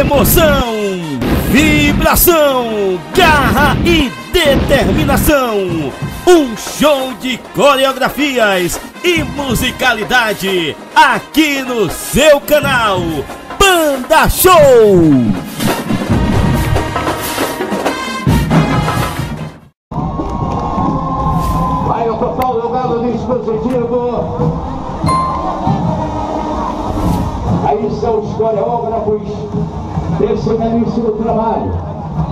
Emoção, vibração, garra e determinação. Um show de coreografias e musicalidade aqui no seu canal Banda Show. Aí o total lugar do dispositivo. Aí são os coreógrafos desse belíssimo trabalho.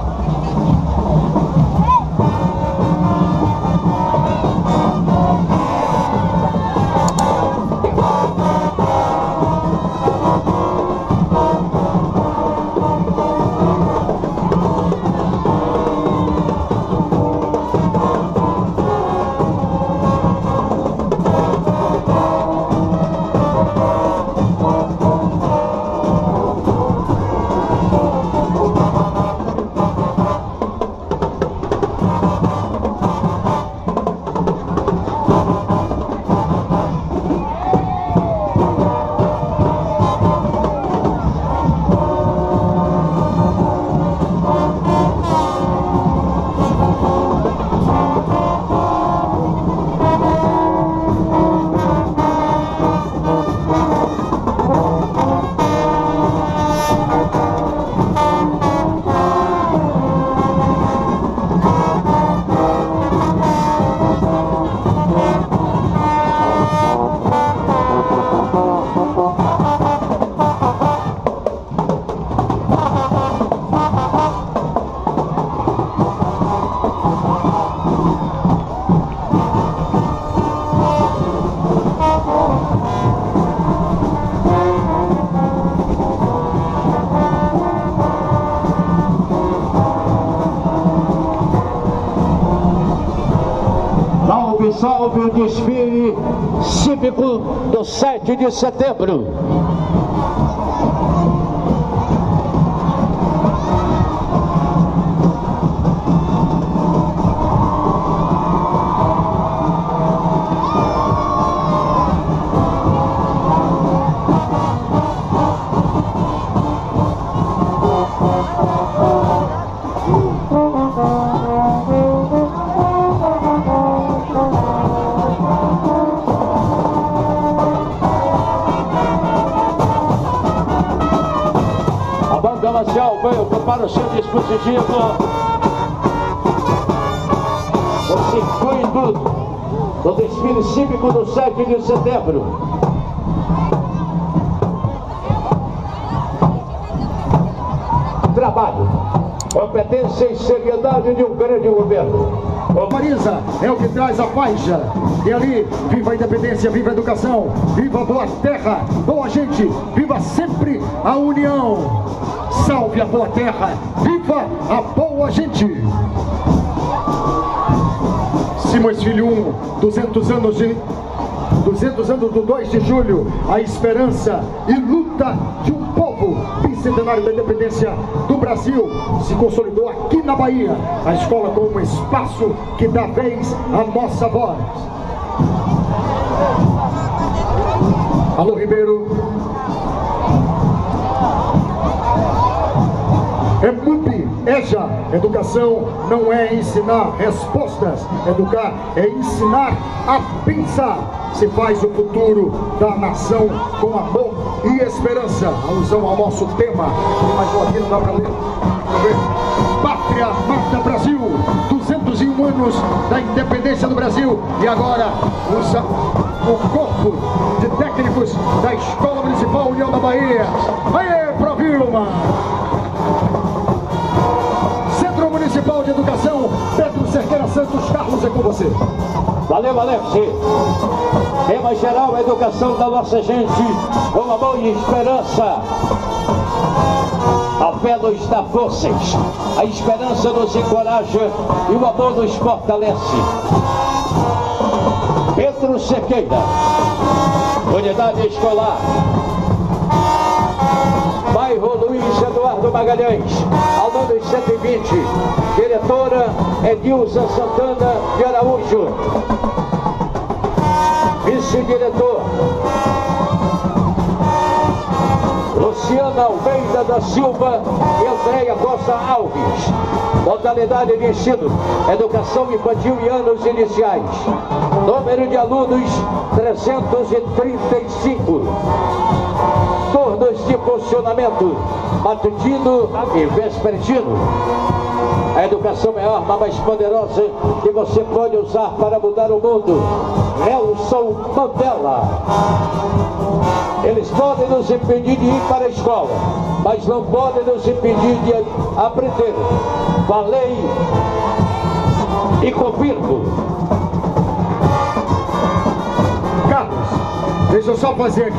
Salve o desfile cívico do 7 de setembro. Marcial veio para o seu dispositivo o circuito do desfile cívico do 7 de setembro. Trabalho, competência e seriedade de um grande governo. O Marisa é o que traz a faixa. E ali, viva a independência, viva a educação, viva a boa terra, boa gente, viva sempre a união. Salve a boa terra, viva a boa gente. Simões Filho 1, 200 anos do 2 de julho, a esperança e luta de um povo. Bicentenário da independência do Brasil se consolidou aqui na Bahia. A escola como um espaço que dá vez à nossa voz. Alô, Ribeiro. EMUP, EJA, educação não é ensinar respostas, educar é ensinar a pensar. Se faz o futuro da nação com amor e esperança. Alusão ao nosso tema, mas aqui não dá para ler. Pátria Mata Brasil, 201 anos da independência do Brasil. E agora o corpo de técnicos da Escola Municipal União da Bahia. Aê, Provilma! Centro Municipal de Educação, Pedro Cerqueira Santos. Carlos, é com você. Valeu, Alex. Tema geral, a educação da nossa gente, com amor e esperança. A fé nos dá forças, a esperança nos encoraja e o amor nos fortalece. Pedro Cerqueira, unidade escolar, bairro Luiz Eduardo Magalhães, ao número 120, diretora Edilza Santana de Araújo, vice-diretor Luciana Almeida da Silva e Andréia Costa Alves. Modalidade de ensino, educação infantil e anos iniciais. Número de alunos 335. Turnos de funcionamento matutino e vespertino. A educação é a arma mais poderosa que você pode usar para mudar o mundo. Nelson Mandela. Eles podem nos impedir de ir para a escola, mas não podem nos impedir de aprender. Falei e confirmo. Carlos, deixa eu só fazer aqui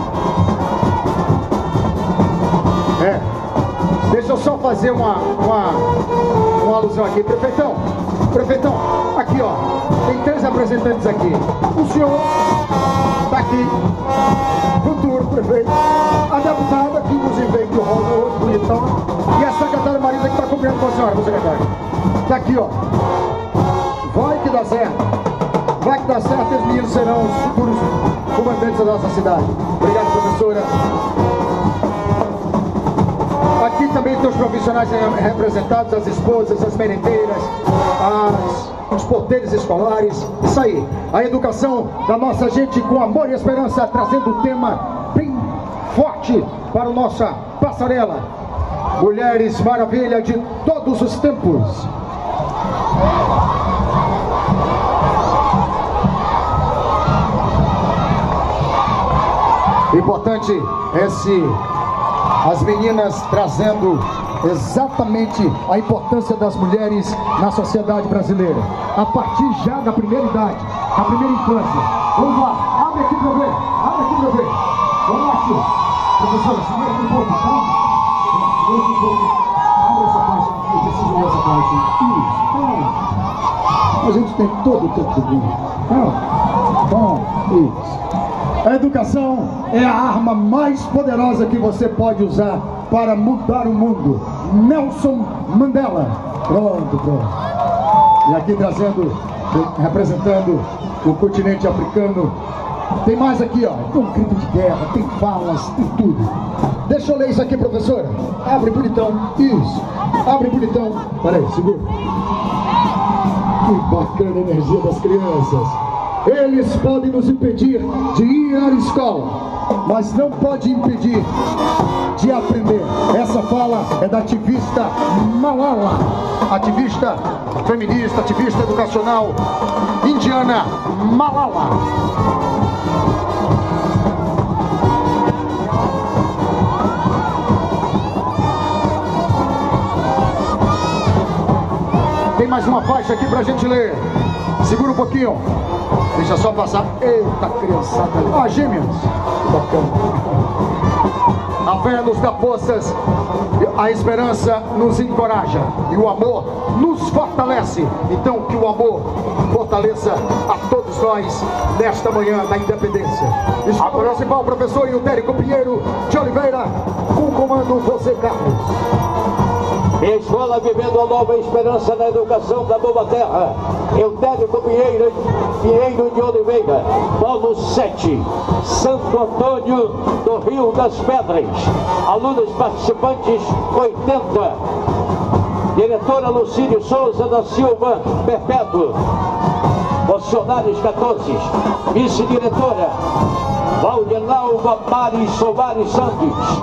deixa eu só fazer uma alusão aqui. Prefeitão, aqui ó, tem 3 representantes aqui. O senhor está aqui, futuro prefeito, a deputada que nos veio do rolo hoje, bonitão, e a secretária Marisa que está cobrindo com a senhora, secretário. Está aqui ó, vai que dá certo, esses meninos serão os futuros comandantes da nossa cidade. Obrigado, professora. Aqui também tem os profissionais representados, as esposas, as merendeiras, os porteiros escolares. Isso aí, a educação da nossa gente com amor e esperança, trazendo um tema bem forte para a nossa passarela. Mulheres maravilha de todos os tempos. Importante as meninas trazendo exatamente a importância das mulheres na sociedade brasileira, a partir já da primeira idade, da primeira infância. Vamos lá, abre aqui para ver, vamos lá, senhor. Professora, segura aqui um pouco, tá? Abre essa parte aqui, eu preciso ler essa parte. Isso, a gente tem todo o tempo do mundo. Isso. A educação é a arma mais poderosa que você pode usar para mudar o mundo. Nelson Mandela. Pronto. E aqui representando o continente africano. Tem mais aqui, ó. Tem um grito de guerra, tem falas, tem tudo. Deixa eu ler isso aqui, professora. Abre bonitão. Isso. Abre bonitão. Peraí, segura. Que bacana a energia das crianças. Eles podem nos impedir de ir à escola, mas não pode impedir de aprender. Essa fala é da ativista Malala, ativista feminista, ativista educacional indiana Malala. Tem mais uma faixa aqui pra gente ler. Segura um pouquinho. Deixa só passar. Eita, criançada. Ó, gêmeos. Bacana. A fé nos dá forças, a esperança nos encoraja e o amor nos fortalece. Então que o amor fortaleça a todos nós nesta manhã da independência. Escola Municipal, professor Eutérico Pinheiro de Oliveira, com o comando José Carlos. Escola vivendo a nova esperança na educação da Boa Terra. Eutérico Pinheiro de Oliveira, Polo 7, Santo Antônio do Rio das Pedras. Alunos participantes 80. Diretora Lucílio Souza da Silva Perpétuo. Funcionários 14. Vice-diretora Valdenalva Mari Soares Santos.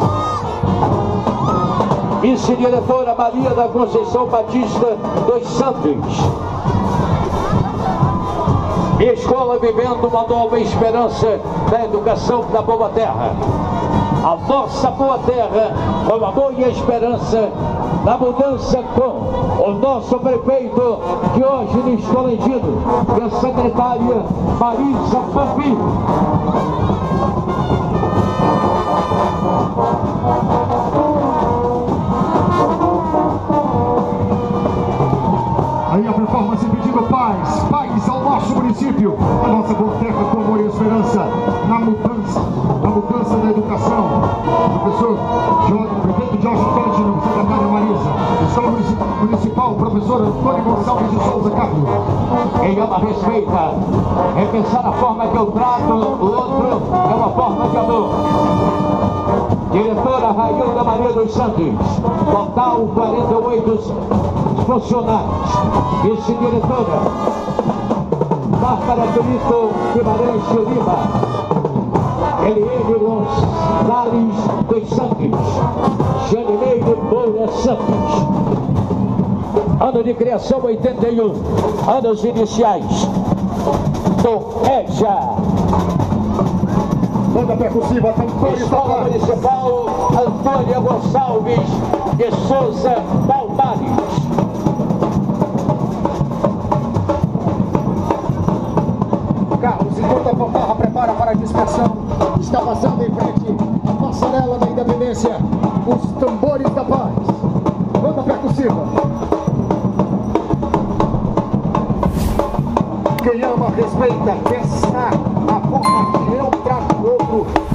Vice-diretora Maria da Conceição Batista dos Santos. Escola vivendo uma nova esperança da educação da Boa Terra. A nossa Boa Terra, com amor e esperança, na mudança com o nosso prefeito, que hoje nos está elegido, e a secretária Marisa Pampim. Aí a performance pedindo paz ao nosso município, a nossa Boa Terra com amor e esperança na mudança da educação. Professor prefeito Jorge Cândido, secretária Marisa, Escola Municipal, professor Antônio Gonçalves de Souza Carlos. Quem ama respeita, é pensar a forma que eu trato o outro, é uma forma de amor. Diretora Railda Maria dos Santos. Total 48 funcionários. Vice-diretora Bárbara Benito Guimarães de Lima. Eliane Gonçalves dos Santos. Janineide Moura Santos. Ano de criação 81. Anos iniciais. Torreja. Banda percussiva, Escola Municipal Antônia Gonçalves de Souza Palmares. Carlos, enquanto a fanfarra prepara para a dispersão, está passando em frente a passarela da Independência, os tambores da paz. Banda percussiva. Quem ama, respeita, quer ensinar a forma que eu trato o outro.